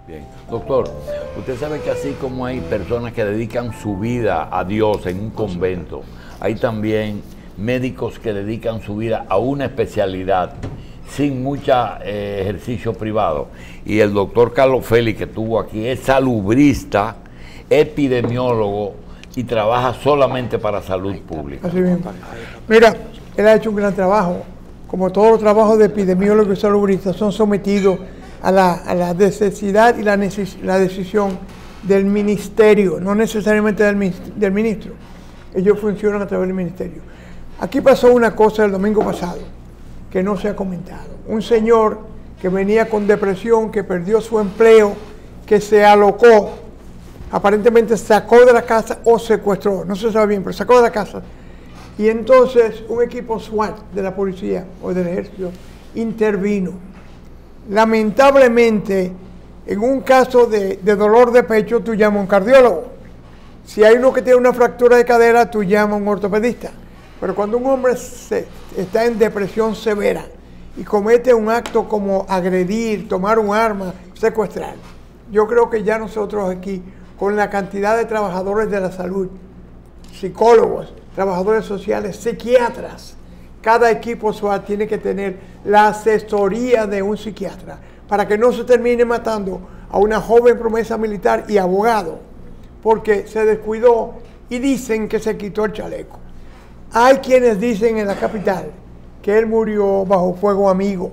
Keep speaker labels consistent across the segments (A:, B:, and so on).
A: Bien. Doctor, usted sabe que así como hay personas que dedican su vida a Dios en un convento, hay también médicos que dedican su vida a una especialidad sin mucho ejercicio privado. Y el doctor Carlos Félix, que estuvo aquí, es salubrista, epidemiólogo y trabaja solamente para salud pública.
B: Así mismo. Mira, él ha hecho un gran trabajo. Como todos los trabajos de epidemiólogos y salubristas son sometidos a la necesidad y la decisión del ministerio, no necesariamente del ministro. Ellos funcionan a través del ministerio. Aquí pasó una cosa el domingo pasado que no se ha comentado. Un señor que venía con depresión, que perdió su empleo, que se alocó, aparentemente sacó de la casa o secuestró, no se sabe bien, pero sacó de la casa. Y entonces un equipo SWAT de la policía o del ejército intervino. Lamentablemente, en un caso de dolor de pecho, tú llamas a un cardiólogo. Si hay uno que tiene una fractura de cadera, tú llamas a un ortopedista. Pero cuando un hombre está en depresión severa y comete un acto como agredir, tomar un arma, secuestrar, yo creo que ya nosotros aquí, con la cantidad de trabajadores de la salud, psicólogos, trabajadores sociales, psiquiatras, cada equipo SWAT tiene que tener la asesoría de un psiquiatra para que no se termine matando a una joven promesa militar y abogado porque se descuidó y dicen que se quitó el chaleco. Hay quienes dicen en la capital que él murió bajo fuego amigo,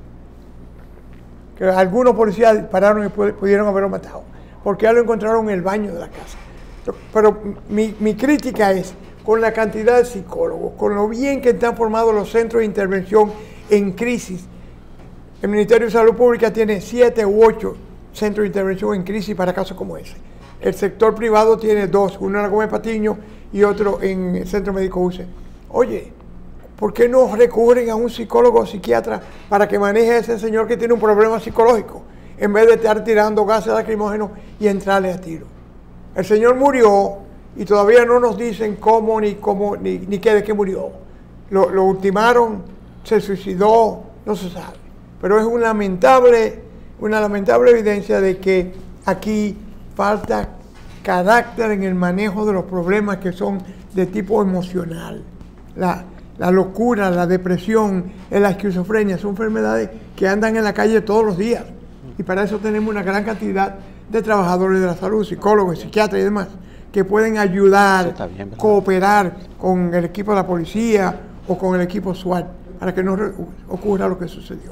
B: que algunos policías dispararon y pudieron haberlo matado porque ya lo encontraron en el baño de la casa. Pero mi crítica es con la cantidad de psicólogos, con lo bien que están formados los centros de intervención en crisis. El Ministerio de Salud Pública tiene 7 u 8 centros de intervención en crisis para casos como ese. El sector privado tiene 2, uno en la Gómez Patiño y otro en el Centro Médico UCE. Oye, ¿por qué no recurren a un psicólogo o psiquiatra para que maneje a ese señor que tiene un problema psicológico, en vez de estar tirando gases lacrimógenos y entrarle a tiro? El señor murió y todavía no nos dicen cómo ni qué de qué murió. Lo ultimaron, se suicidó, no se sabe. Pero es una lamentable evidencia de que aquí falta carácter en el manejo de los problemas que son de tipo emocional. La locura, la depresión, la esquizofrenia son enfermedades que andan en la calle todos los días. Y para eso tenemos una gran cantidad de trabajadores de la salud, psicólogos, psiquiatras y demás, que pueden ayudar, cooperar con el equipo de la policía o con el equipo SWAT para que no ocurra lo que sucedió.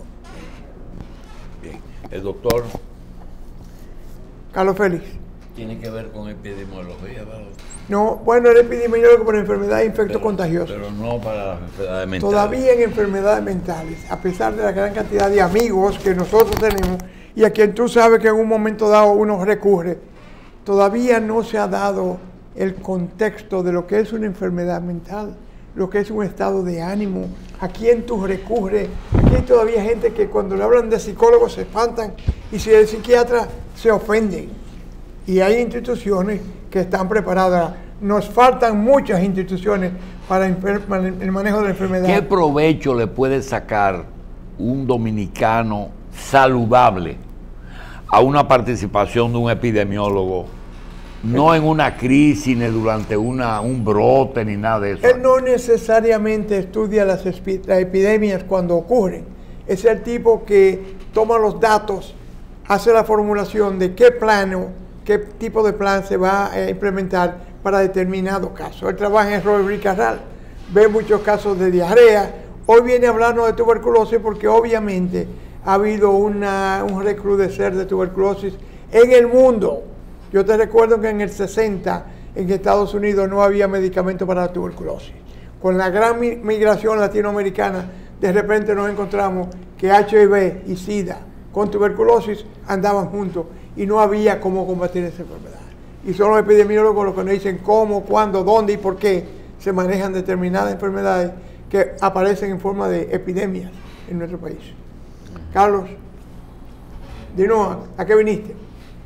A: Bien. El doctor
B: Carlos Félix.
A: ¿Tiene que ver con epidemiología, ¿verdad?
B: No, bueno, el epidemiólogo para enfermedades infectocontagiosas.
A: Pero no para las enfermedades mentales.
B: Todavía en enfermedades mentales, a pesar de la gran cantidad de amigos que nosotros tenemos y a quien tú sabes que en un momento dado uno recurre, todavía no se ha dado el contexto de lo que es una enfermedad mental, lo que es un estado de ánimo, a quién tú recurres. Aquí hay todavía gente que cuando le hablan de psicólogos se espantan y si es psiquiatra se ofenden. Y hay instituciones que están preparadas. Nos faltan muchas instituciones para el manejo de la enfermedad.
A: ¿Qué provecho le puede sacar un dominicano saludable a una participación de un epidemiólogo? No en una crisis, ni durante un brote, ni nada de eso.
B: Él no necesariamente estudia las epidemias cuando ocurren. Es el tipo que toma los datos, hace la formulación de qué tipo de plan se va a implementar para determinado caso. Él trabaja en Robert Carral, ve muchos casos de diarrea. Hoy viene a hablarnos de tuberculosis porque obviamente ha habido un recrudecer de tuberculosis en el mundo. Yo te recuerdo que en el 60 en Estados Unidos no había medicamento para la tuberculosis. Con la gran migración latinoamericana, de repente nos encontramos que HIV y SIDA con tuberculosis andaban juntos y no había cómo combatir esa enfermedad. Y son los epidemiólogos los que nos dicen cómo, cuándo, dónde y por qué se manejan determinadas enfermedades que aparecen en forma de epidemias en nuestro país. Carlos, dinos, ¿a qué viniste?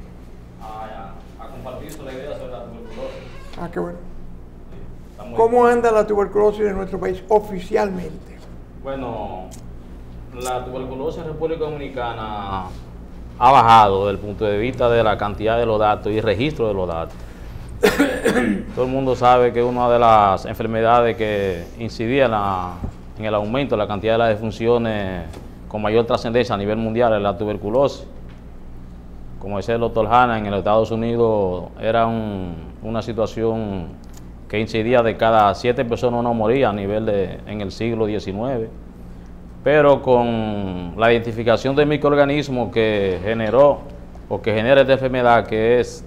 C: A compartir la idea sobre la tuberculosis.
B: Ah, qué bueno. ¿Cómo anda la tuberculosis en nuestro país oficialmente?
C: Bueno, la tuberculosis en República Dominicana
D: ha bajado desde el punto de vista de la cantidad de los datos y registro de los datos. Todo el mundo sabe que una de las enfermedades que incidía en el aumento de la cantidad de las defunciones con mayor trascendencia a nivel mundial es la tuberculosis. Como decía el doctor Hanna, en los Estados Unidos era una situación que incidía de cada 7 personas una moría a nivel en el siglo XIX. Pero con la identificación del microorganismo que generó o que genera esta enfermedad, que es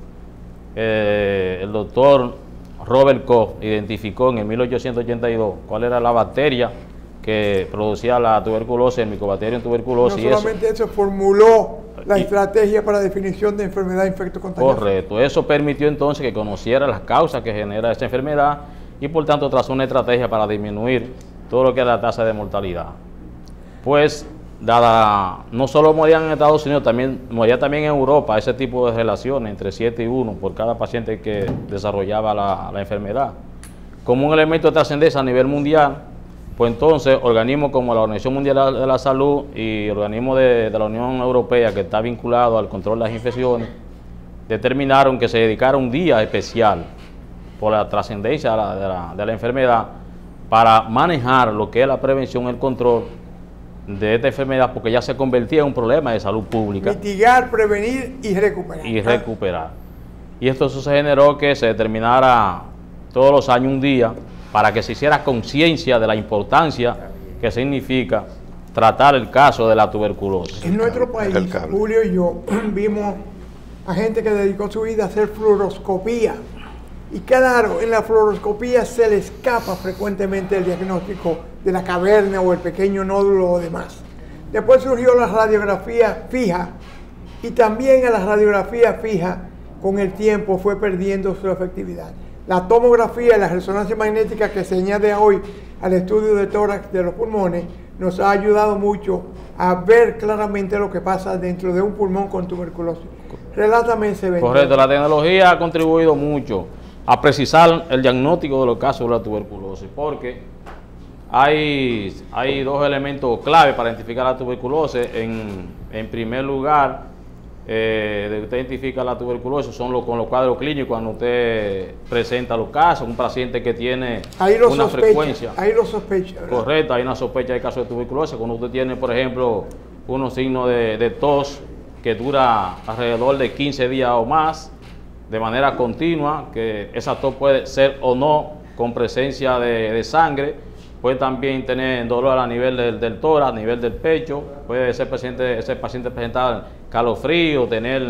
D: el doctor Robert Koch identificó en el 1882 cuál era la bacteria que producía la tuberculosis, el Mycobacterium tuberculosis.
B: No solamente eso, formuló la estrategia para definición de enfermedad infectocontagiosa.
D: Correcto, eso permitió entonces que conociera las causas que genera esta enfermedad y por tanto trazó una estrategia para disminuir todo lo que es la tasa de mortalidad. Pues, no solo morían en Estados Unidos, moría también en Europa ese tipo de relaciones entre 7 y 1 por cada paciente que desarrollaba la enfermedad. Como un elemento de trascendencia a nivel mundial, pues entonces organismos como la Organización Mundial de la Salud y organismos de la Unión Europea, que está vinculado al control de las infecciones, determinaron que se dedicara un día especial por la trascendencia de la enfermedad para manejar lo que es la prevención y el control de esta enfermedad, porque ya se convertía en un problema de salud pública.
B: Mitigar, prevenir y recuperar.
D: Y esto se generó que se determinara todos los años un día para que se hiciera conciencia de la importancia que significa tratar el caso de la tuberculosis.
B: En nuestro país, Julio y yo vimos a gente que dedicó su vida a hacer fluoroscopía. Y claro, en la fluoroscopía se le escapa frecuentemente el diagnóstico de la caverna o el pequeño nódulo o demás. Después surgió la radiografía fija y también a la radiografía fija con el tiempo fue perdiendo su efectividad. La tomografía y la resonancia magnética que se añade hoy al estudio de tórax de los pulmones nos ha ayudado mucho a ver claramente lo que pasa dentro de un pulmón con tuberculosis. Relátame ese evento.
D: Correcto, la tecnología ha contribuido mucho a precisar el diagnóstico de los casos de la tuberculosis, porque hay dos elementos clave para identificar la tuberculosis. En primer lugar, usted identifica la tuberculosis con los cuadros clínicos cuando usted presenta los casos, un paciente que tiene una frecuencia.
B: Ahí lo sospecha, ¿verdad?
D: Correcto, hay una sospecha de caso de tuberculosis. Cuando usted tiene, por ejemplo, unos signos de tos que dura alrededor de 15 días o más, de manera continua, que esa tos puede ser o no con presencia de sangre, puede también tener dolor a nivel del tórax, a nivel del pecho, puede ese paciente presentar calofrío, tener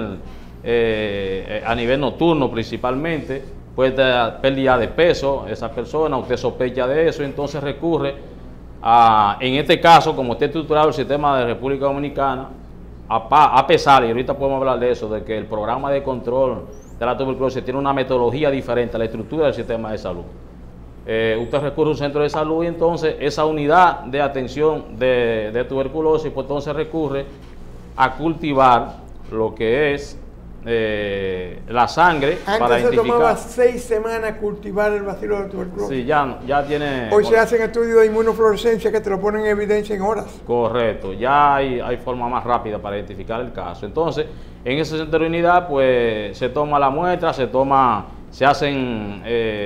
D: a nivel nocturno principalmente, puede tener pérdida de peso, esa persona, usted sospecha de eso, entonces recurre a, en este caso, como está estructurado el sistema de República Dominicana, a pesar, y ahorita podemos hablar de eso, de que el programa de control de la tuberculosis tiene una metodología diferente a la estructura del sistema de salud. Usted recurre a un centro de salud y entonces esa unidad de atención de tuberculosis, pues entonces recurre a cultivar lo que es la sangre.
B: Antes
D: para
B: se
D: identificar.
B: tomaba 6 semanas cultivar el bacilo de tuberculosis.
D: Sí, ya tiene.
B: Hoy se hacen estudios de inmunofluorescencia que te lo ponen en evidencia en horas.
D: Correcto, ya hay forma más rápida para identificar el caso. Entonces, en ese centro de unidad, pues se toma la muestra, se hacen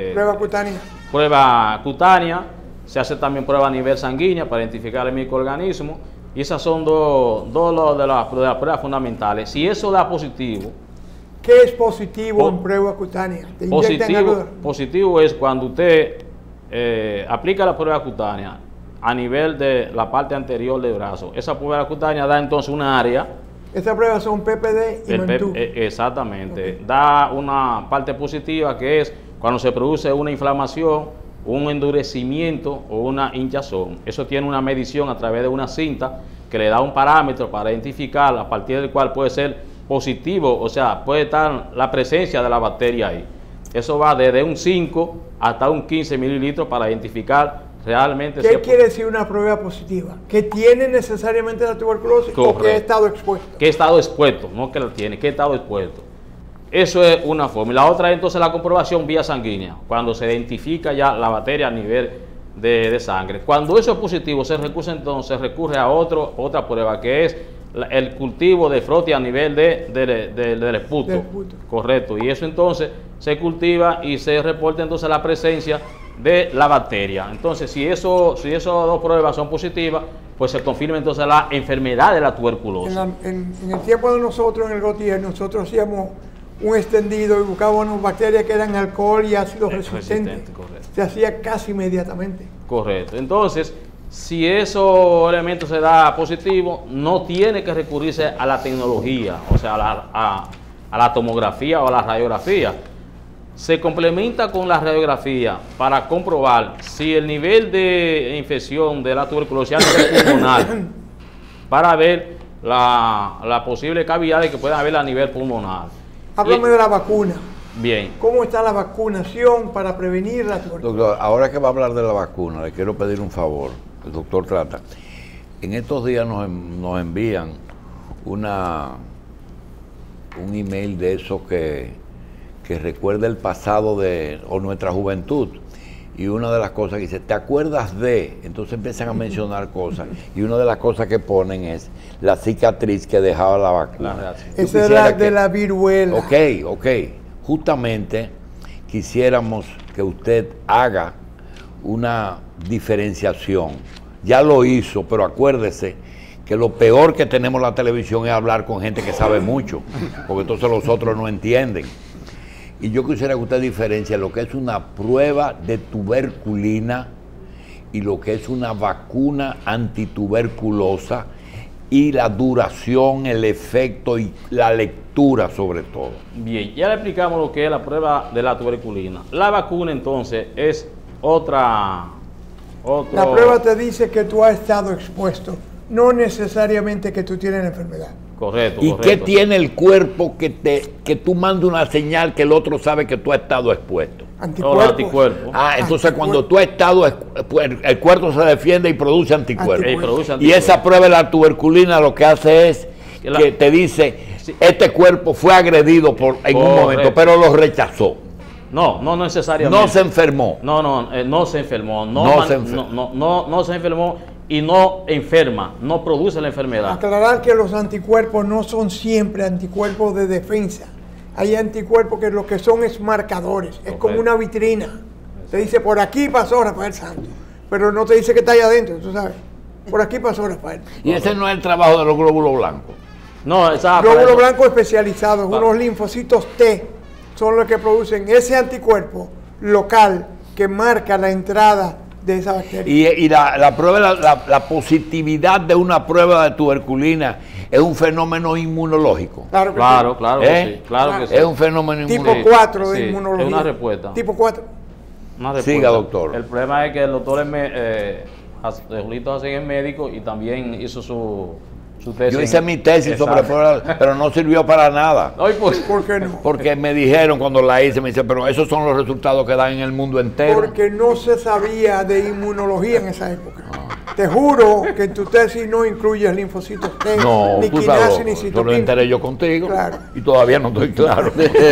D: prueba cutánea, se hace también prueba a nivel sanguínea para identificar el microorganismo, y esas son dos de las pruebas fundamentales. Si eso da positivo.
B: ¿Qué es positivo en prueba cutánea?
D: Positivo es cuando usted aplica la prueba cutánea a nivel de la parte anterior del brazo. Esa prueba cutánea da entonces una área.
B: Esas pruebas son PPD y Mantú.
D: Exactamente. Okay. Da una parte positiva que es cuando se produce una inflamación, un endurecimiento o una hinchazón. Eso tiene una medición a través de una cinta que le da un parámetro para identificar a partir del cual puede ser positivo, o sea, puede estar la presencia de la bacteria ahí. Eso va desde un 5 hasta un 15 mililitros para identificar realmente.
B: ¿Qué quiere decir una prueba positiva? ¿Que tiene necesariamente la tuberculosis? Correcto. ¿O que ha estado expuesto?
D: Que ha estado expuesto, no que la tiene, que ha estado expuesto. Eso es una forma. Y la otra es entonces la comprobación vía sanguínea, cuando se identifica ya la bacteria a nivel de sangre. Cuando eso es positivo, se recurre a otra prueba, que es el cultivo de frote a nivel del esputo.
B: Del esputo.
D: Correcto. Y eso entonces se cultiva y se reporta entonces la presencia de la bacteria. Entonces, si esas dos pruebas son positivas, pues se confirma entonces la enfermedad de la tuberculosis.
B: En el tiempo de nosotros, en el Gautier, nosotros hacíamos un extendido y buscábamos bacterias que eran alcohol y ácido resistentes.
D: Correcto.
B: Se hacía casi inmediatamente.
D: Correcto. Entonces, si esos elementos se da positivo, no tiene que recurrirse a la tecnología, o sea, a la tomografía o a la radiografía. Se complementa con la radiografía para comprobar si el nivel de infección de la tuberculosis a nivel pulmonar, para ver la posible cavidad que pueda haber a nivel pulmonar.
B: Háblame de la vacuna.
D: Bien.
B: ¿Cómo está la vacunación para prevenir la tuberculosis?
A: Doctor, ahora que va a hablar de la vacuna, le quiero pedir un favor. El doctor Trata. En estos días nos envían un email de eso que recuerda el pasado o nuestra juventud. Y una de las cosas que dice, ¿te acuerdas de? Entonces empiezan a mencionar cosas. Y una de las cosas que ponen es la cicatriz que dejaba la vacuna.
B: Esa es la de la viruela.
A: Ok. Justamente quisiéramos que usted haga una diferenciación. Ya lo hizo, pero acuérdese que lo peor que tenemos en la televisión es hablar con gente que sabe mucho, porque entonces los otros no entienden. Y yo quisiera que usted diferencie lo que es una prueba de tuberculina y lo que es una vacuna antituberculosa, y la duración, el efecto y la lectura sobre todo.
D: Bien, ya le explicamos lo que es la prueba de la tuberculina. La vacuna entonces es otro...
B: La prueba te dice que tú has estado expuesto, no necesariamente que tú tienes la enfermedad.
D: Correcto.
A: ¿Y qué tiene el cuerpo que tú mandas una señal que el otro sabe que tú has estado expuesto?
B: Anticuerpos.
A: Entonces cuando tú has estado, el cuerpo se defiende y produce anticuerpos. Y
D: esa
A: esa prueba de la tuberculina lo que hace es que te dice, este cuerpo fue agredido en un momento, pero lo rechazó.
D: No necesariamente.
A: No se enfermó.
D: No se enfermó. No se enfermó y no enferma, no produce la enfermedad.
B: Aclarar que los anticuerpos no son siempre anticuerpos de defensa. Hay anticuerpos que lo que son es marcadores, es como una vitrina. Te dice, por aquí pasó Rafael Santos, pero no te dice que está ahí adentro, tú sabes. Por aquí pasó Rafael.
A: Y ese no es el trabajo de los glóbulos blancos.
D: No,
B: glóbulos blancos especializados, unos linfocitos T, son los que producen ese anticuerpo local que marca la entrada de esa bacteria.
A: Y la prueba, la positividad de una prueba de tuberculina es un fenómeno inmunológico.
D: Claro que sí.
A: Es un fenómeno inmunológico.
B: Tipo 4 de inmunología.
D: Es una respuesta.
B: Tipo 4.
A: Siga, doctor.
D: El problema es que el doctor Julito Jacín es médico y también hizo su tesis.
A: Yo hice mi tesis sobre pruebas, pero no sirvió para nada.
B: ¿Por qué no?
A: Porque me dijeron cuando la hice, me dice, pero esos son los resultados que dan en el mundo entero.
B: Porque no se sabía de inmunología en esa época. Te juro que en tu tesis no incluyes linfocitos T, ni quinasa, ni citokina.
A: Yo lo enteré yo contigo,
B: claro.
A: Y todavía no estoy claro.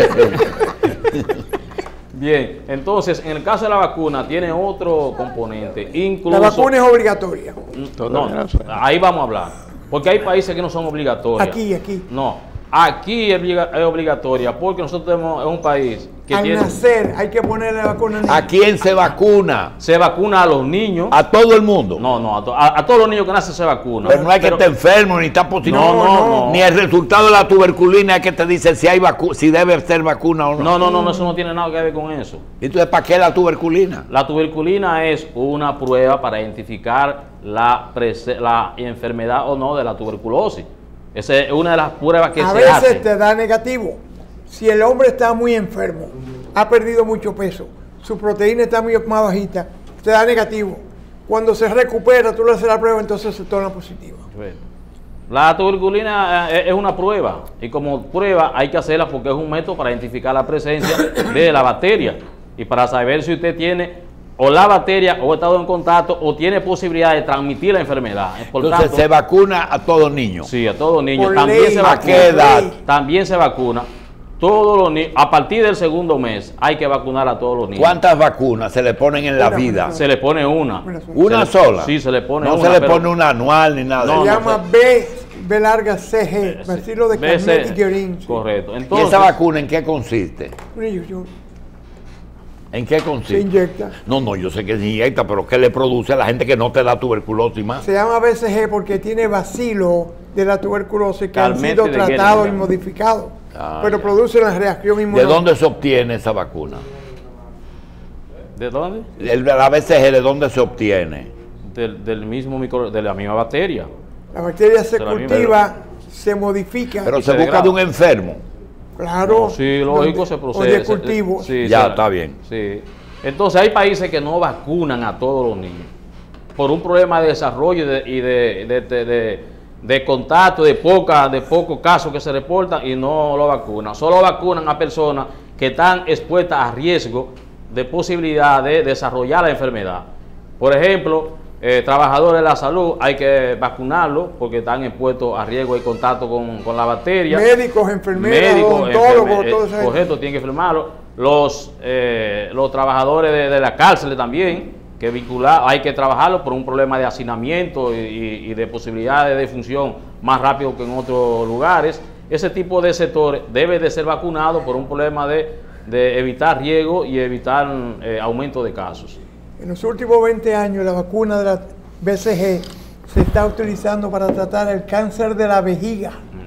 D: Bien, entonces, en el caso de la vacuna, tiene otro componente. Incluso,
B: la vacuna es obligatoria.
D: No, ahí vamos a hablar. Porque hay países que no son obligatorias.
B: Aquí.
D: No, aquí es obligatoria porque nosotros tenemos un país que
B: al nacer hay que ponerle la vacuna.
A: ¿A quién se vacuna?
D: Se vacuna a los niños.
A: ¿A todo el mundo?
D: No, a todos los niños que nacen se vacuna.
A: Pero no hay que estar enfermo ni estar positivo.
D: No.
A: Ni el resultado de la tuberculina es que te dice si debe ser vacuna o no.
D: No, eso no tiene nada que ver con eso.
A: Entonces, ¿para qué la tuberculina?
D: La tuberculina es una prueba para identificar la enfermedad o no de la tuberculosis. Esa es una de las pruebas que se hace.
B: A veces te da negativo. Si el hombre está muy enfermo, ha perdido mucho peso, su proteína está muy más bajita, te da negativo. Cuando se recupera, tú le haces la prueba, entonces se torna positiva.
D: La tuberculina es una prueba, y como prueba hay que hacerla porque es un método para identificar la presencia de la bacteria y para saber si usted tiene o la bacteria o ha estado en contacto o tiene posibilidad de transmitir la enfermedad.
A: Entonces se vacuna a todos niños.
D: Sí, a todos niños.
B: Por
D: También
B: ley,
D: se vacuna.
A: ¿A qué edad?
D: También se vacuna. Todos los niños, a partir del segundo mes hay que vacunar a todos los niños.
A: ¿Cuántas vacunas se le ponen en la vida?
D: Se le pone una.
A: ¿Una sola?
D: Sí, se le pone
A: una. No se le pone una anual ni nada.
B: Se llama B larga CG, bacilo de Carnet y Guerin. Sí.
D: Correcto.
A: ¿Y
D: Entonces,
A: esa vacuna en qué consiste? ¿En qué consiste?
B: Se inyecta.
A: No, yo sé que se inyecta, pero ¿qué le produce a la gente que no te da tuberculosis más?
B: Se llama BCG porque tiene bacilo de la tuberculosis que han
D: Carnet
B: sido
D: de
B: tratados y
D: Guerin.
B: modificados, pero
A: Ya.
B: producen la reacción
A: ¿De
B: inmunológica.
A: dónde se obtiene esa vacuna?
D: ¿de dónde?
A: La BCG, ¿de dónde se obtiene?
D: Del mismo de la misma bacteria.
B: La bacteria se
D: De la misma-
B: cultiva, se modifica,
A: Pero
D: Y
A: se
D: se
A: busca
D: degrada.
A: de un enfermo.
B: claro.
D: Sí, lógico, se
B: O
D: procede.
B: de cultivos.
D: Sí,
A: Ya,
D: se-
A: está bien.
D: Sí. Entonces hay países que no vacunan a todos los niños por un problema de desarrollo y de contacto, de pocos casos que se reportan y no lo vacunan. Solo vacunan a personas que están expuestas a riesgo de posibilidad de desarrollar la enfermedad. Por ejemplo, trabajadores de la salud hay que vacunarlos porque están expuestos a riesgo y contacto con la bacteria.
B: Médicos, enfermeras, odontólogos, todo eso.
D: Correcto, tienen que firmarlo. Los trabajadores de la cárcel también, que hay que trabajarlos por un problema de hacinamiento y de posibilidades de función más rápido que en otros lugares. Ese tipo de sectores debe de ser vacunado por un problema de evitar riesgo y evitar aumento de casos.
B: En los últimos 20 años la vacuna de la BCG se está utilizando para tratar el cáncer de la vejiga.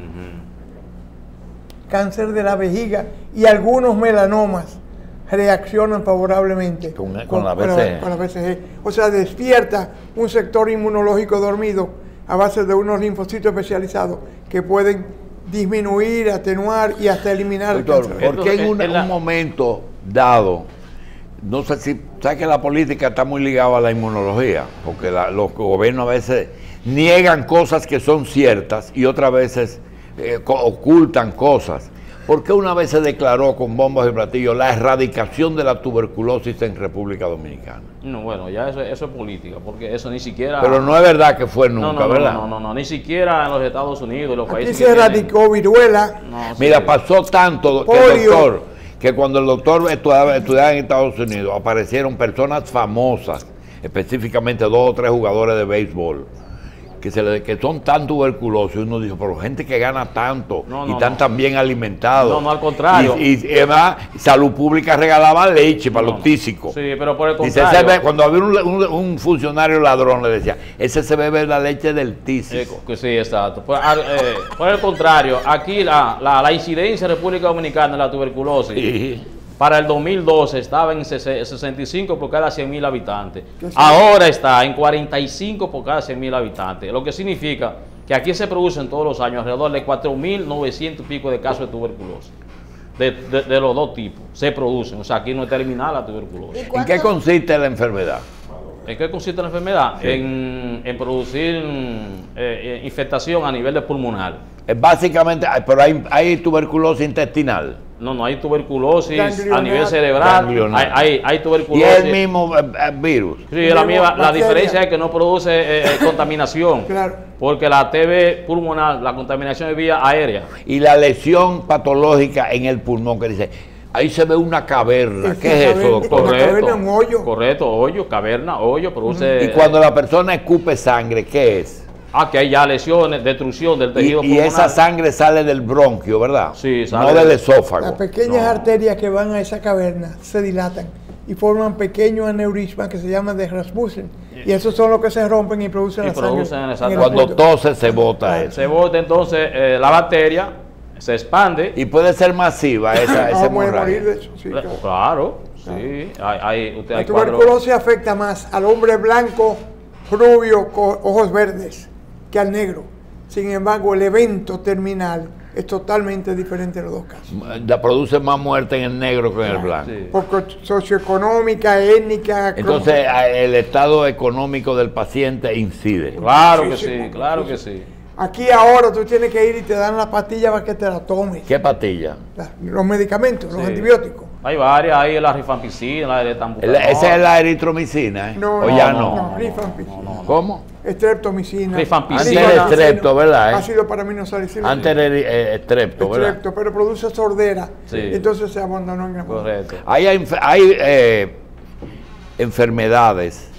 B: Cáncer de la vejiga y algunos melanomas reaccionan favorablemente
A: Con la BCG.
B: con la BCG. O sea, despierta un sector inmunológico dormido a base de unos linfocitos especializados que pueden disminuir, atenuar y hasta eliminar
A: Doctor,
B: el cáncer.
A: ¿por qué en
D: Entonces,
A: un momento dado, no sé si, sabes que la política está muy ligada a la inmunología, porque los gobiernos a veces niegan cosas que son ciertas y otras veces ocultan cosas? ¿Por qué una vez se declaró con bombos y platillos la erradicación de la tuberculosis en República Dominicana?
D: No, bueno, ya eso es política, porque eso ni siquiera...
A: Pero no es verdad que fue nunca, ¿verdad?
D: No, ni siquiera en los Estados Unidos y los
B: Aquí
D: países
B: se
D: que
B: erradicó viruela,
D: tienen- no,
A: Mira,
D: sí.
A: pasó tanto que
B: Polio.
A: el doctor, que cuando el doctor estudiaba en Estados Unidos, aparecieron personas famosas, específicamente 2 o 3 jugadores de béisbol, que son tan tuberculosos, y uno dijo, pero gente que gana tanto
D: No,
A: y
D: no,
A: están
D: no.
A: tan bien alimentados.
D: No, al contrario.
A: Y además, Salud Pública regalaba leche para
D: No,
A: los tísicos.
D: Sí, pero por el
A: Dice,
D: contrario...
A: cuando había un funcionario ladrón, le decía, ese se bebe la leche del tísico.
D: que sí, exacto. Por el contrario, aquí la incidencia en República Dominicana de la tuberculosis
A: Sí.
D: para el 2012 estaba en 65 por cada 100.000 habitantes. Ahora está en 45 por cada 100.000 habitantes. Lo que significa que aquí se producen todos los años alrededor de 4.900 y pico de casos de tuberculosis. De los dos tipos se producen. O sea, aquí no es terminal la tuberculosis.
A: ¿En qué consiste la enfermedad?
D: ¿En qué consiste la enfermedad?
A: Sí.
D: En producir infectación a nivel de pulmonar.
A: Básicamente, pero hay tuberculosis intestinal.
D: No hay tuberculosis a
B: Ganglionar.
D: nivel cerebral.
A: Ganglionar.
D: Hay
A: Y
D: tuberculosis.
A: es el mismo virus.
D: Sí, es la misma. La
B: Bacteria.
D: diferencia es que no produce contaminación.
B: Claro.
D: Porque la TB pulmonar, la contaminación es vía aérea.
A: Y la lesión patológica en el pulmón, que dice, ahí se ve una caverna.
B: Es
A: ¿Qué
B: que
A: es eso,
B: caverna,
A: doctor?
B: Una caverna, un hoyo.
D: Correcto, hoyo, caverna, hoyo, produce.
A: Y cuando la persona escupe sangre, ¿qué es?
D: Que hay ya lesiones, destrucción del tejido
A: Y
D: pulmonar.
A: esa sangre sale del bronquio, ¿verdad?
D: Sí, sale
A: no del
D: del-
A: esófago.
B: Las pequeñas
D: No.
B: arterias que van a esa caverna se dilatan y forman pequeños aneurismas que se llaman de Rasmussen. Y esos son los que se rompen y producen
D: Y
B: la sangre.
D: producen
B: en el
A: Cuando
B: apunto.
A: tose se bota eso.
D: Se bota entonces la bacteria, se expande.
A: Y puede ser masiva esa
B: Ah, puede
A: hemorragia.
B: morir de eso, sí, claro.
D: Claro, sí. Usted
B: La
D: hay cuadros.
B: tuberculosis afecta más al hombre blanco, rubio, con ojos verdes, que al negro. Sin embargo, el evento terminal es totalmente diferente en los dos casos.
A: Produce más muerte en el negro que en el blanco.
D: Sí.
B: Porque socioeconómica, étnica...
A: Entonces, el estado económico del paciente incide.
D: Claro
B: Sí,
D: que
B: sí,
D: sí, claro que sí.
B: Aquí ahora tú tienes que ir y te dan la pastilla para que te la tomes.
A: ¿Qué pastilla?
B: Los medicamentos, los
D: Sí.
B: antibióticos.
D: Hay varias, hay la rifampicina, la etambutalol.
A: Esa es la eritromicina, ¿eh?
B: No,
A: ¿O
B: no,
A: ya
B: no,
A: no?
B: rifampicina.
A: ¿Cómo?
B: Estreptomicina.
D: Rifampicina.
A: Antes era estrepto, ¿verdad?
B: Ácido paraminosalicylico.
A: Antes era estrepto, ¿verdad?
B: Estrepto, pero produce sordera.
D: Sí.
B: Entonces se abandonó en la mano.
D: Correcto.
A: Hay enfermedades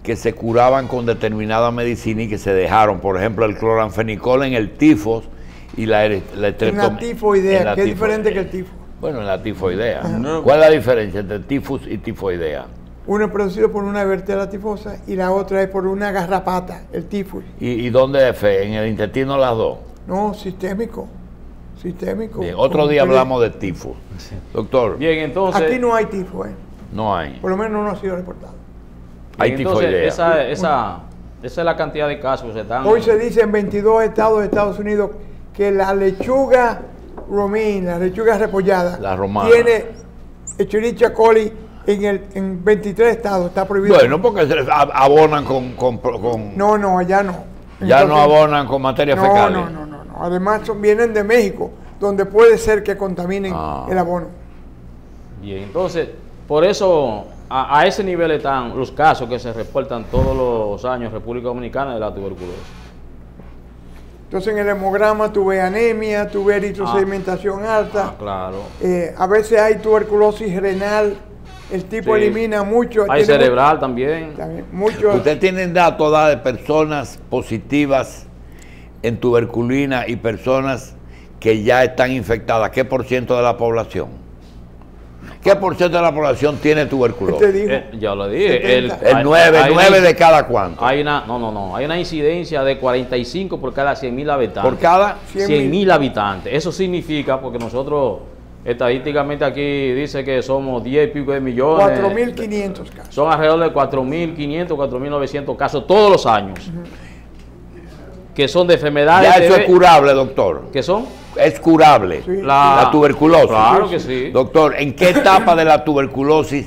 A: que se curaban con determinada medicina y que se dejaron, por ejemplo, el cloranfenicol en el tifos y la
B: En la tifoidea, que es diferente que el tifo.
A: Bueno, en la tifoidea. ¿Cuál es la diferencia entre tifus y tifoidea?
B: Uno es producido por una vértebra tifosa y la otra es por una garrapata, el tifus.
A: ¿Y dónde es fe? ¿En el intestino las dos?
B: No, sistémico. Sistémico.
A: Bien, otro día hablamos de tifus. Doctor,
D: Bien, entonces...
B: Aquí no hay tifo,
A: no hay.
B: Por lo menos no ha sido reportado.
A: Hay
D: entonces,
A: tifoidea.
D: esa es la cantidad de casos que se están...
B: Hoy se dice en 22 estados de Estados Unidos que la lechuga romaine, la lechuga repollada,
A: La romana.
B: tiene Escherichia coli en 23 estados, está prohibido.
A: Bueno, porque abonan con
B: No, allá no.
A: ya no
B: Entonces,
A: abonan con materia fecal.
B: No. Además vienen de México, donde puede ser que contaminen el abono.
D: Bien, entonces, por eso a ese nivel están los casos que se reportan todos los años en República Dominicana de la tuberculosis.
B: Entonces en el hemograma tuve anemia, tuve eritrosedimentación alta.
D: Claro.
B: A veces hay tuberculosis renal, el tipo
D: Sí.
B: elimina mucho.
D: Hay
B: tiene
D: cerebral también.
B: mucho.
A: ¿Usted tiene datos de personas positivas en tuberculina y personas que ya están infectadas? ¿Qué por ciento de la población? ¿Qué por ciento de la población tiene tuberculosis?
B: Te digo,
D: Ya lo dije.
B: El
A: El 9 de cada cuánto.
D: Hay una incidencia de 45 por cada 100.000 habitantes.
A: Por cada
D: 100.000 habitantes. Eso significa, porque nosotros estadísticamente aquí dice que somos 10 y pico de millones.
B: 4.500 casos.
D: Son alrededor de 4.500, 4.900 casos todos los años. Que son de enfermedades.
A: ya eso es curable, doctor.
D: ¿Qué son?
A: Es curable.
B: Sí.
A: La tuberculosis.
D: Claro que sí.
A: Doctor, ¿en qué etapa de la tuberculosis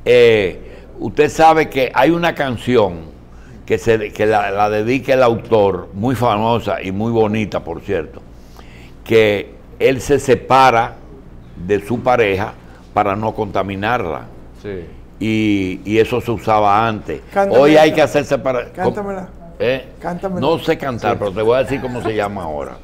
A: usted sabe que hay una canción que la dedica el autor, muy famosa y muy bonita, por cierto, que él se separa de su pareja para no contaminarla?
D: Sí.
A: Y eso se usaba antes.
B: Cántamela.
A: Hoy hay que hacer separación.
B: Cántamela. Cántamela.
A: No sé cantar, pero te voy a decir cómo se llama ahora.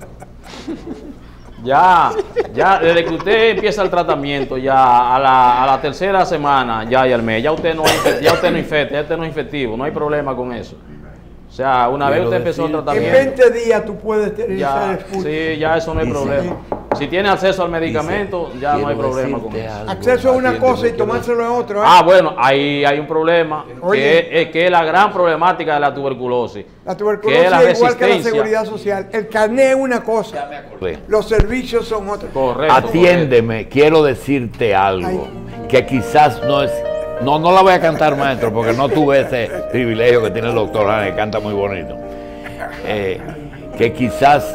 D: Ya, desde que usted empieza el tratamiento, ya a la tercera semana, ya y al mes, ya usted no infecta, ya usted no es infectivo, no hay problema con eso. O sea, una vez
A: Quiero
D: usted empezó el
A: decirte
B: En
D: tratamiento,
B: 20 días tú puedes esterilizar el Sputnik.
D: sí, ya eso no hay
A: Dice-
D: problema. Si tiene acceso al medicamento, ya no hay
A: Quiero
D: problema con
A: decirte
D: eso.
A: algo.
B: Acceso a una
A: Atiéndeme,
B: cosa y
A: quiero
B: tomárselo a otro.
D: Ah, bueno, ahí hay un problema,
B: Oye.
D: que es la gran problemática de la tuberculosis.
B: La tuberculosis
D: que es la
B: es igual que la
D: resistencia.
B: seguridad social. El carnet es una cosa,
A: Sí.
B: los servicios son otras.
D: Correcto.
A: Atiéndeme, quiero decirte algo que quizás no es. No la voy a cantar, maestro, porque no tuve ese privilegio que tiene el doctor Ana, que canta muy bonito. Que quizás.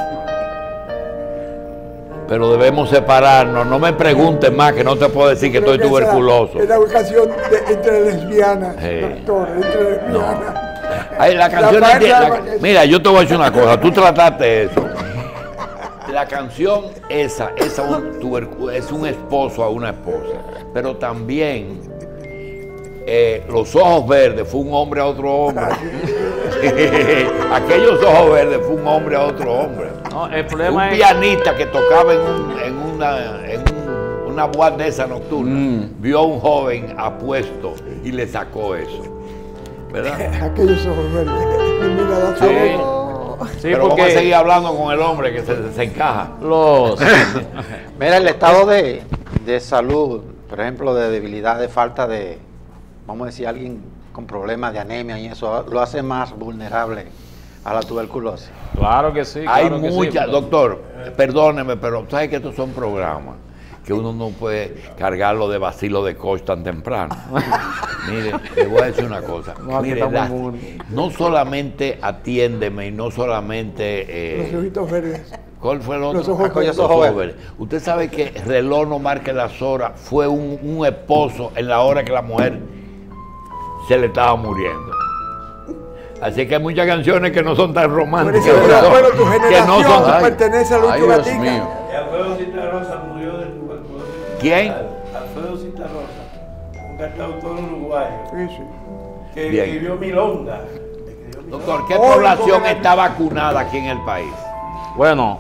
A: Pero debemos separarnos. No me preguntes más, que no te puedo decir que estoy
B: Creo esa
A: tuberculoso.
B: Es la ocasión entre lesbianas,
A: Sí.
B: doctor, entre lesbianas.
A: Ay, la canción
B: La
A: es de-
B: falda-
A: mira, yo te voy a decir una cosa, tú trataste eso. La canción esa es un esposo a una esposa, pero también Los Ojos Verdes fue un hombre a otro hombre. Aquellos Ojos Verdes fue un hombre a otro hombre.
D: No, el
A: Un
D: problema es...
A: pianista que tocaba en una boate de esa nocturna, vio a un joven apuesto y le sacó eso. ¿Verdad?
B: Aquellos ojos verdes. Mira, da
D: Sí.
B: sabor.
D: Sí,
A: Pero vamos a
D: porque
A: seguir hablando con el hombre que se encaja.
D: los...
E: Mira, el estado de salud, por ejemplo, de debilidad, de falta de, vamos a decir, alguien con problemas de anemia y eso, lo hace más vulnerable a la tuberculosis.
D: Claro que sí.
A: Hay
D: claro que sí,
A: muchas,
D: porque-
A: doctor, perdóneme, pero sabes que estos son programas que uno no puede cargarlo de vacilo de Koch tan temprano. Mire, le voy a decir una cosa.
D: No, aquí
A: Mire,
D: estamos muy-
A: no solamente atiéndeme y no solamente...
B: Los ojitos verdes.
A: ¿Cuál fue el otro?
B: Los ojos
E: verdes.
A: Los ojos verdes. Usted sabe que reloj no marca las horas. Fue un esposo en la hora que la mujer se le estaba muriendo. Así que hay muchas canciones que no son tan
B: Por
A: románticas.
B: eso,
A: ¿verdad?
B: bueno, tu
A: que
B: generación
A: no son tan-
B: pertenece a
A: Ay,
B: Lucho
A: Dios
B: Gatica.
A: mío.
F: Alfredo Citarrosa murió de tuberculosis.
A: ¿Quién?
F: Alfredo Citarrosa, un cantautor uruguayo
B: Sí, sí.
F: que
A: Bien.
F: escribió Milonga.
A: Doctor, ¿qué
B: Hoy,
A: población
B: porque-
A: está vacunada aquí en el país?
D: Bueno,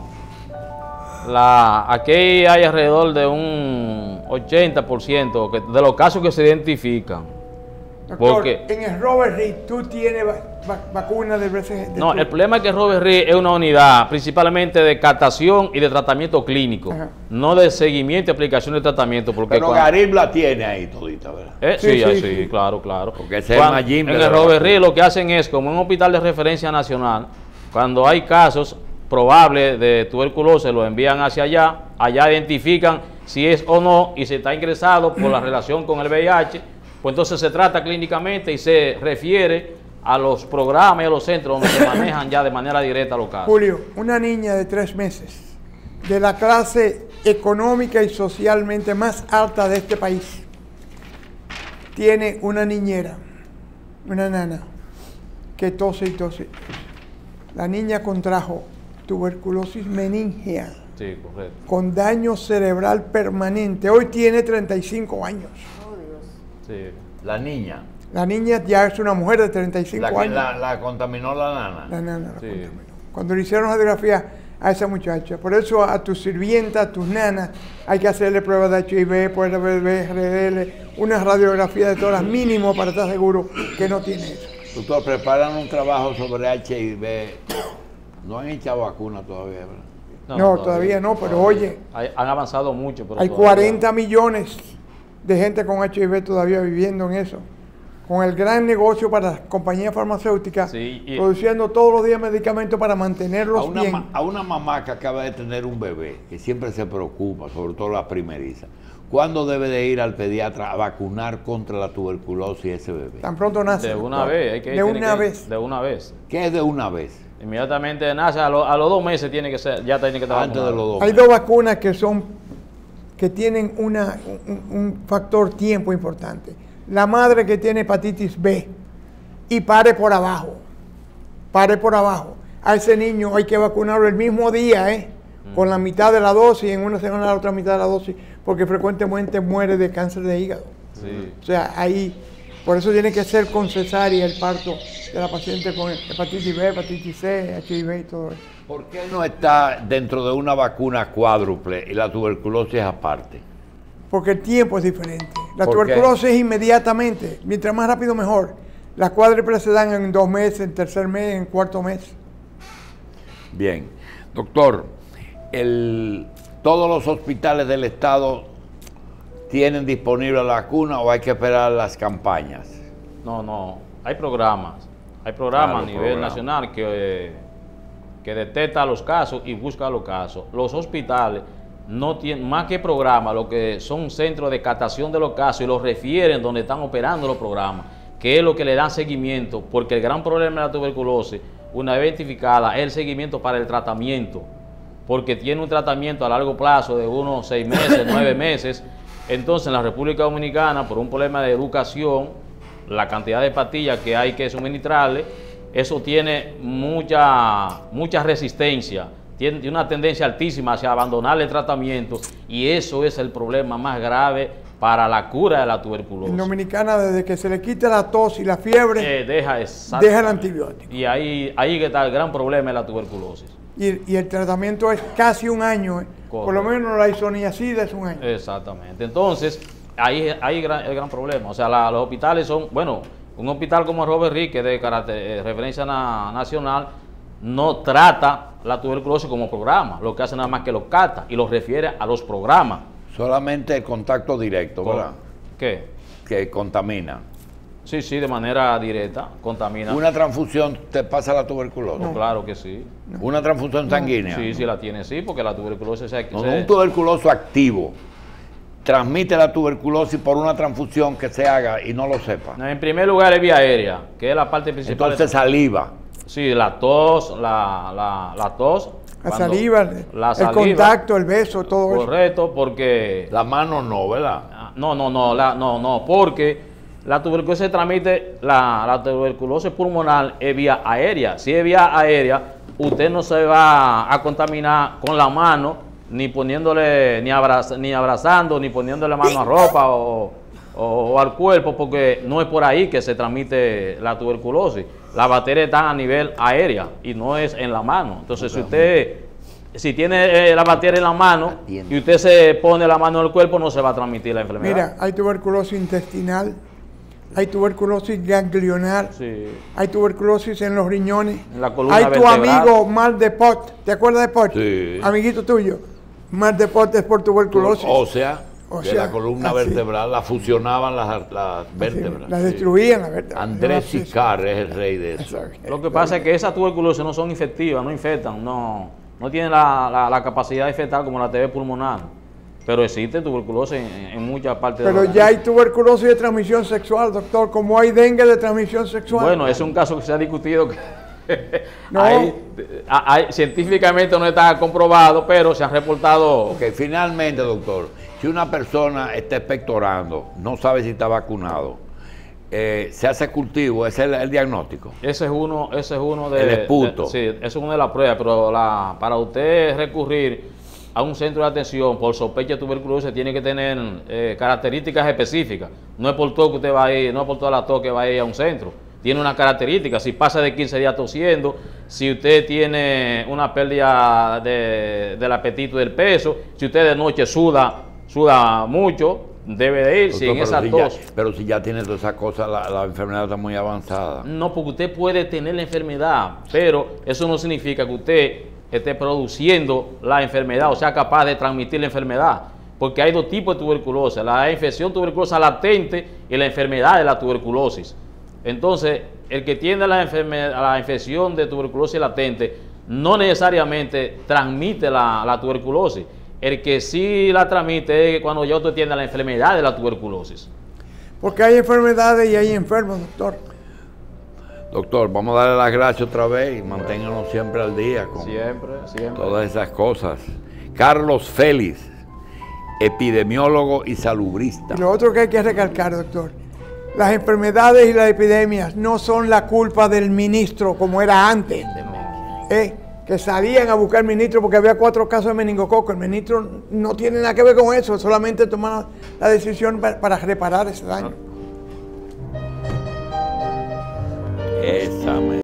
D: aquí hay alrededor de un 80% de los casos que se identifican
B: Doctor,
D: Porque
B: en el Robert Reed, ¿tú tienes vacuna del BCG?
D: no, el problema es que Robert Reed es una unidad principalmente de captación y de tratamiento clínico,
B: Ajá.
D: no de seguimiento y aplicación de tratamiento. Porque
A: Pero Garib la tiene ahí todita, ¿verdad?
B: Sí,
D: sí,
B: sí.
D: claro, claro.
A: Porque ese es el más Jim de
D: en
A: la
D: el Robert
A: vacuna.
D: Reed lo que hacen es, como en un hospital de referencia nacional, cuando hay casos probables de tuberculosis, lo envían hacia allá, allá identifican si es o no, y si está ingresado por la relación con el VIH, pues entonces se trata clínicamente y se refiere a los programas y a los centros donde se manejan ya de manera directa los casos.
B: Julio, una niña de 3 meses, de la clase económica y socialmente más alta de este país, tiene una niñera, una nana, que tose y tose. La niña contrajo tuberculosis meningea
D: Sí, correcto.
B: con daño cerebral permanente. Hoy tiene 35 años.
D: Sí.
A: La niña,
B: La niña ya es una mujer de 35
A: la que
B: años.
A: la contaminó la nana.
B: La nana la
D: Sí.
B: contaminó. Cuando le hicieron radiografía a esa muchacha, por eso a tu sirvienta, a tus nanas, hay que hacerle pruebas de HIV, RDL, una radiografía de todas las mínimo para estar seguro que no tiene eso.
A: Doctor, preparan un trabajo sobre HIV. No han echado vacuna todavía, ¿verdad?
B: No, todavía no, pero oye,
D: Han avanzado mucho. Pero
B: hay
D: todavía-
B: 40 millones de gente con HIV todavía viviendo en eso. Con el gran negocio para las compañías farmacéuticas,
D: Sí, y-
B: produciendo todos los días medicamentos para mantenerlos bien.
A: A una mamá que acaba de tener un bebé, que siempre se preocupa, sobre todo la primeriza, ¿cuándo debe de ir al pediatra a vacunar contra la tuberculosis ese bebé?
B: Tan pronto nace.
D: De una
B: doctor.
D: vez. Hay que,
B: De
D: tiene
B: una
D: que-
B: vez.
D: De una vez.
A: ¿Qué es de una vez?
D: Inmediatamente nace, a los 2 meses tiene que ser, ya tiene que estar
A: Antes de
D: vacunado.
A: los 2
B: Hay
A: meses.
B: dos vacunas que tienen un factor tiempo importante. La madre que tiene hepatitis B y pare por abajo. Pare por abajo. A ese niño hay que vacunarlo el mismo día, con la mitad de la dosis, en una semana la otra mitad de la dosis, porque frecuentemente muere de cáncer de hígado.
D: Sí.
B: O sea, ahí, por eso tiene que ser con cesárea el parto de la paciente con hepatitis B, hepatitis C, HIV y todo eso.
A: ¿Por qué no está dentro de una vacuna cuádruple y la tuberculosis aparte?
B: Porque el tiempo es diferente. La
A: ¿Por qué?
B: tuberculosis es inmediatamente, mientras más rápido mejor. Las cuádruples se dan en 2 meses, en tercer mes, en cuarto mes.
A: Bien. Doctor, ¿todos los hospitales del Estado tienen disponible la vacuna o hay que esperar las campañas?
D: No. Hay programas. Hay programas
A: Claro,
D: a nivel
A: programas.
D: nacional que detecta los casos y busca los casos. Los hospitales no tienen, más que programas, lo que son centros de captación de los casos y los refieren donde están operando los programas, que es lo que le dan seguimiento, porque el gran problema de la tuberculosis, una vez identificada, es el seguimiento para el tratamiento, porque tiene un tratamiento a largo plazo de unos 6 meses, 9 meses. Entonces, en la República Dominicana, por un problema de educación, la cantidad de pastillas que hay que suministrarle, eso tiene mucha resistencia, tiene una tendencia altísima hacia abandonar el tratamiento, y eso es el problema más grave para la cura de la tuberculosis.
B: En Dominicana, desde que se le quita la tos y la fiebre,
D: Deja
B: deja el antibiótico.
D: Y ahí que está el gran problema de la tuberculosis.
B: Y el tratamiento es casi un año. Por lo
D: Correcto.
B: menos la isoniazida es un año.
D: Exactamente. Entonces, ahí el gran problema. O sea, los hospitales son, bueno, un hospital como Robert Reed, que es de carácter, referencia nacional, no trata la tuberculosis como programa. Lo que hace nada más que lo capta y lo refiere a los programas.
A: Solamente el contacto directo, ¿verdad?
D: ¿Qué?
A: Que contamina.
D: Sí, de manera directa, contamina.
A: ¿Una transfusión te pasa la tuberculosis?
D: Claro que sí.
A: ¿Una transfusión sanguínea?
D: Sí, la tiene, sí, porque la tuberculosis
A: Un tuberculoso activo transmite la tuberculosis por una transfusión que se haga y no lo sepa.
D: En primer lugar es vía aérea, que es la parte principal.
A: Entonces saliva.
D: Sí, la tos, la tos.
B: La
D: cuando-
B: saliva,
D: la
B: el
D: saliva,
B: contacto, el beso, todo eso.
D: correcto, porque
A: La mano no, ¿verdad?
D: no, porque la tuberculosis se transmite, la tuberculosis pulmonar es vía aérea. Si es vía aérea, usted no se va a contaminar con la mano, ni poniéndole, ni abrazando, ni poniéndole mano a ropa o al cuerpo, porque no es por ahí que se transmite la tuberculosis. Las bacterias están a nivel aérea y no es en la mano. Entonces, si tiene la bacteria en la mano y usted se pone la mano en el cuerpo, no se va a transmitir la enfermedad.
B: Mira, hay tuberculosis intestinal. hay tuberculosis ganglionar,
D: Sí.
B: hay tuberculosis en los riñones.
D: En la columna
B: Hay tu
D: vertebral.
B: amigo Mar de Pot, ¿te acuerdas de Pot?
A: Sí.
B: Amiguito tuyo. Mar de Pot es por tuberculosis.
A: Ósea,
B: O
A: de
B: sea,
A: la columna
B: así.
A: vertebral, la fusionaban las
B: Sí,
A: vértebras.
B: las
A: Sí.
B: destruían las vértebras.
A: Andrés
B: Sí, sí.
A: Sicar es el rey de eso.
D: Lo que pasa es que esas tuberculosis no son infectivas, no infectan, no tienen la capacidad de infectar como la TB pulmonar. Pero existe tuberculosis en muchas partes del
B: Pero
D: organismo.
B: ya hay tuberculosis de transmisión sexual, doctor, como hay dengue de transmisión sexual.
D: Bueno, es un caso que se ha discutido que
B: No.
D: científicamente no está comprobado, pero se han reportado.
A: Ok, finalmente, doctor, si una persona está expectorando, no sabe si está vacunado, se hace cultivo, ese es el diagnóstico.
D: Ese es uno de...
A: El esputo.
D: sí, esa es una de las pruebas, pero para usted recurrir a un centro de atención por sospecha de tuberculosis tiene que tener características específicas. No es por todo que usted va a ir, no es por toda la tos que va a ir a un centro. Tiene una característica, si pasa de 15 días tosiendo, si usted tiene una pérdida del apetito y del peso, si usted de noche suda mucho, debe de ir, si en esa tos...
A: Pero si ya tiene todas esas cosas, la enfermedad está muy avanzada.
D: No, porque usted puede tener la enfermedad, pero eso no significa que usted esté produciendo la enfermedad o sea capaz de transmitir la enfermedad. Porque hay dos tipos de tuberculosis, la infección tuberculosa latente y la enfermedad de la tuberculosis. Entonces, el que tiene la infección de tuberculosis latente no necesariamente transmite la tuberculosis. El que sí la transmite es cuando ya usted tiene la enfermedad de la tuberculosis.
B: Porque hay enfermedades y hay enfermos, doctor.
A: Doctor, vamos a darle las gracias otra vez y manténganos siempre al día con
D: Siempre.
A: todas esas cosas. Carlos Félix, epidemiólogo y salubrista.
B: Y lo otro que hay que recalcar, doctor, las enfermedades y las epidemias no son la culpa del ministro como era antes. Que salían a buscar ministro porque había 4 casos de meningococo. El ministro no tiene nada que ver con eso, solamente tomar la decisión para reparar ese daño.
A: Esa